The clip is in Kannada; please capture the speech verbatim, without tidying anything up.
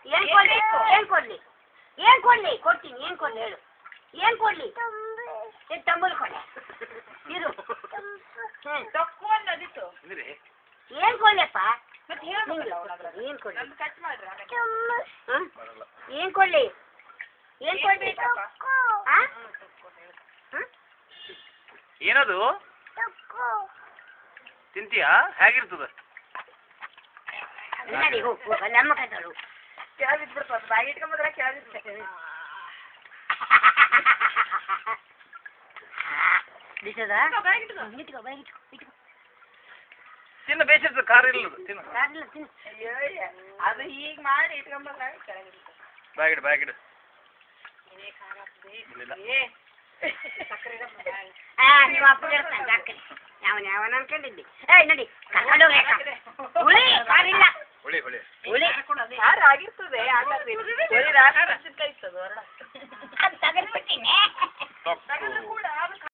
ಏನ್ ಕೊಡ್ಲಿ ಏನ್ ಕೊಡ್ಲಿ ಏನ್ ಕೊಡ್ಲಿ ಕೊಡ್ತೀನಿ ಏನ್ ಕೊಡ್ಲಿ ಹೇಳು ಏನ್ ಕೊಡ್ಲಿ ಏನ್ ತಂಬಲ್ ಕೊಡ್ಲಿ ಇರು ತಕ್ಕು ಅನ್ನೋದಿತ್ತು ಏನ್ ಕೊಡ್ಲಿಯಪ್ಪ ಮತ್ತೆ ಹೇಳ್ಬೇಕಲ್ಲ ಏನ್ ಕೊಡ್ಲಿ ನಮ್ದು ಕಟ್ ಮಾಡ್ರಿ ಏನ್ ಕೊಡ್ಲಿ ಏನ್ ಕೊಡ್ಲಿ ಏನದು ತಿಂತೀಯಾ ಹೇಗಿರ್ತದ ನಡಿ ಹೋಗು ನಮ್ಮ ಕಟ್ಟಳು ಕೆಳಗೆ ಬಿಟ್ಬಿಡ್ತು ಬಾಯಿ ಇಟ್ಕೊಂಡ್ರೆ ಕೆಳಗೆ ಬಿಟ್ಟದ ಇಟ್ಕೋ ಬಾಯಿ ಇಟ್ಕೋ ಇಟ್ಕೋ ತಿನ್ನ ಬೇಸಿರ್ತದೆ ಖಾರ ಇಲ್ಲದು ತಿನ್ನು ಕಾರಿಲ್ಲ ತಿನ್ನು ಅಯ್ಯೋ ಅದು ಹೀಗೆ ಮಾಡಿ ಇಟ್ಕೊಂಡ್ರೆ ಕೆಳಗೆ ಬ್ಯಾಗಿಡು ಬ್ಯಾಗಿಡು ಹಾ ನೀವು ಅಪ್ಪ ಇರ್ತಾನೆ ಅಕ್ಕಲಿ ಯಾವನ ಯಾವನ ಅನ್ಕೊಂಡಿದ್ದಿ ಏಯ್ ನೋಡಿ ಕರ್ಕೊಂಡು ಹೋಗ್ಯಾಕ ಹುಳಿ ಕಾರಿಲ್ಲ ಹುಳಿ ಹುಳಿ ಹುಳಿ ಆಗಿರ್ತದೆ